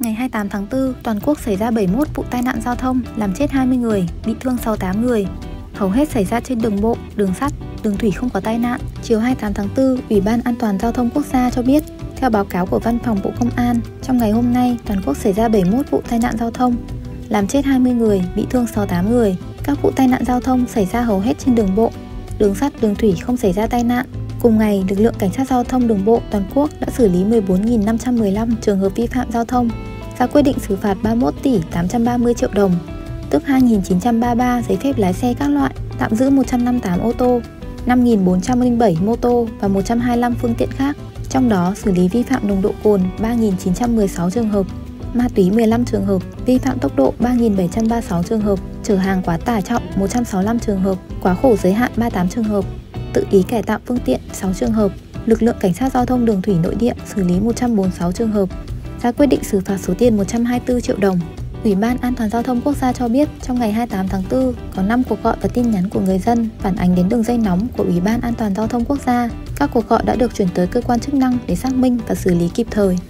ngày 28 tháng 4, toàn quốc xảy ra 71 vụ tai nạn giao thông, làm chết 20 người, bị thương 68 người. Hầu hết xảy ra trên đường bộ, đường sắt, đường thủy không có tai nạn. Chiều 28 tháng 4, Ủy ban An toàn Giao thông Quốc gia cho biết, theo báo cáo của Văn phòng Bộ Công an, trong ngày hôm nay, toàn quốc xảy ra 71 vụ tai nạn giao thông, làm chết 20 người, bị thương 68 người. Các vụ tai nạn giao thông xảy ra hầu hết trên đường bộ, đường sắt, đường thủy không xảy ra tai nạn. Cùng ngày, lực lượng Cảnh sát Giao thông Đường bộ toàn quốc đã xử lý 14.515 trường hợp vi phạm giao thông, ra quyết định xử phạt 31 tỷ 830 triệu đồng, tức 2.933 giấy phép lái xe các loại, tạm giữ 158 ô tô, 5.407 mô tô và 125 phương tiện khác. Trong đó, xử lý vi phạm nồng độ cồn 3.916 trường hợp, ma túy 15 trường hợp, vi phạm tốc độ 3.736 trường hợp, chở hàng quá tải trọng 165 trường hợp, quá khổ giới hạn 38 trường hợp, tự ý cải tạo phương tiện 6 trường hợp. Lực lượng Cảnh sát Giao thông Đường thủy nội địa xử lý 146 trường hợp, ra quyết định xử phạt số tiền 124 triệu đồng. Ủy ban An toàn Giao thông Quốc gia cho biết, trong ngày 28 tháng 4, có 5 cuộc gọi và tin nhắn của người dân phản ánh đến đường dây nóng của Ủy ban An toàn Giao thông Quốc gia. Các cuộc gọi đã được chuyển tới cơ quan chức năng để xác minh và xử lý kịp thời.